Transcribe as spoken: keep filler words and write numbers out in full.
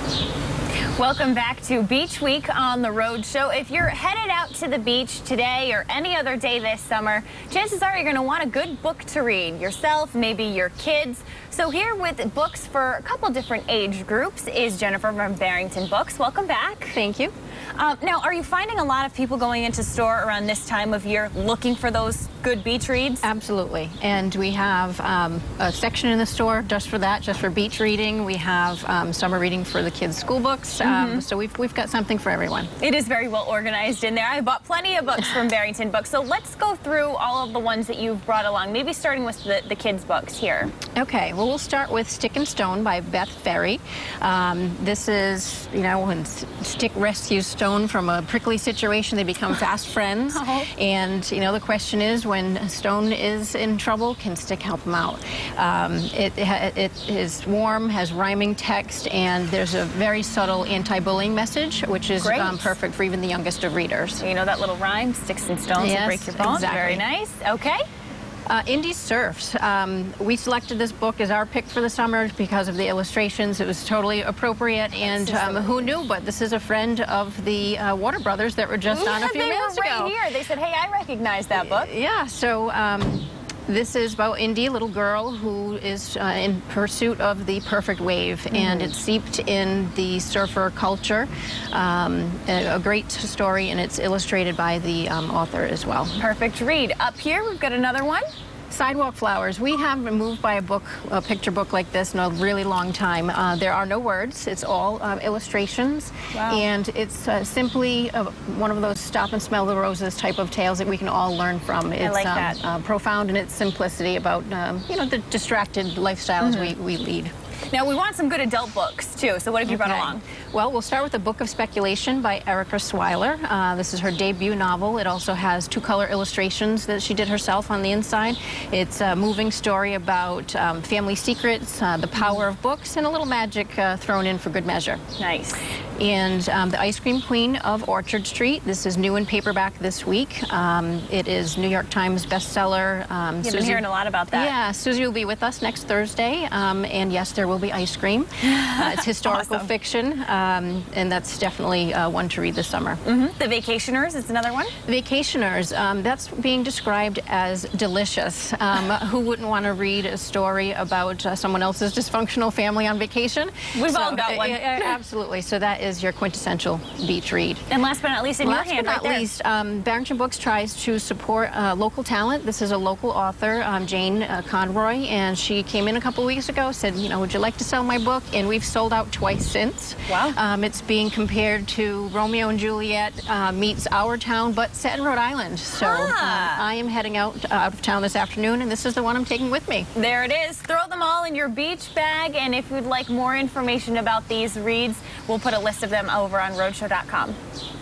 Welcome back to Beach Week on the Rhode Show. If you're headed out to the beach today or any other day this summer, chances are you're going to want a good book to read yourself, maybe your kids. So here with books for a couple different age groups is Jennifer from Barrington Books. Welcome back. Thank you. Uh, now, are you finding a lot of people going into store around this time of year looking for those good beach reads? Absolutely. And we have um, a section in the store just for that, just for beach reading. We have um, summer reading for the kids' school books. Mm-hmm. um, so we've, we've got something for everyone. It is very well organized in there. I bought plenty of books from Barrington Books. So let's go through all of the ones that you've brought along, maybe starting with the, the kids' books here. Okay. Well, we'll start with Stick and Stone by Beth Ferry. Um, this is, you know, when Stick rescues Stone from a prickly situation, they become fast friends. Oh. And, you know, the question is, when Stone is in trouble, can Stick help him out? Um, it, it is warm, has rhyming text, and there's a very subtle anti-bullying message, which is um, perfect for even the youngest of readers. So you know that little rhyme, sticks and stones yes, will break your bones. Exactly. Very nice. Okay. Uh, Indy Surfs. Um, we selected this book as our pick for the summer because of the illustrations. It was totally appropriate, and um, who knew, but this is a friend of the uh, Water Brothers that were just yeah, on a few minutes right ago. Here. They said, hey, I recognize that book. Yeah, so um, this is about Indy, a little girl who is uh, in pursuit of the perfect wave, mm. and it's seeped in the surfer culture. Um, a, a great story, and it's illustrated by the um, author as well. Perfect read. Up here, we've got another one. Sidewalk Flowers. We haven't been moved by a book, a picture book like this in a really long time. Uh, there are no words. It's all uh, illustrations. Wow. And it's uh, simply uh, one of those stop and smell the roses type of tales that we can all learn from. It's I like um, that. Uh, profound in its simplicity about, um, you know, the distracted lifestyles mm-hmm. we, we lead. Now, we want some good adult books, too, so what have you okay. brought along? Well, we'll start with A Book of Speculation by Erica Swiler. Uh, this is her debut novel. It also has two-color illustrations that she did herself on the inside. It's a moving story about um, family secrets, uh, the power of books, and a little magic uh, thrown in for good measure. Nice. And um, The Ice Cream Queen of Orchard Street. This is new in paperback this week. Um, it is New York Times bestseller. Um, You've Susie, been hearing a lot about that. Yeah, Susie will be with us next Thursday, um, and yes, there will be ice cream. Uh, it's historical awesome. fiction, um, and that's definitely uh, one to read this summer. Mm-hmm. The Vacationers is another one? Vacationers, um, that's being described as delicious. Um, who wouldn't want to read a story about uh, someone else's dysfunctional family on vacation? We've so, all got one. Uh, absolutely. So that is your quintessential beach read. And last but not least, in last your hand but right not there. least, um, Barrington Books tries to support uh, local talent. This is a local author, um, Jane uh, Conroy, and she came in a couple weeks ago, said, you know, would you like to sell my book? And we've sold out twice since. Wow. Um, it's being compared to Romeo and Juliet uh, meets Our Town, but set in Rhode Island. So ah. um, I am heading out, uh, out of town this afternoon, and this is the one I'm taking with me. There it is. Throw them all in your beach bag, and if you'd like more information about these reads, we'll put a list of them over on rhode show dot com.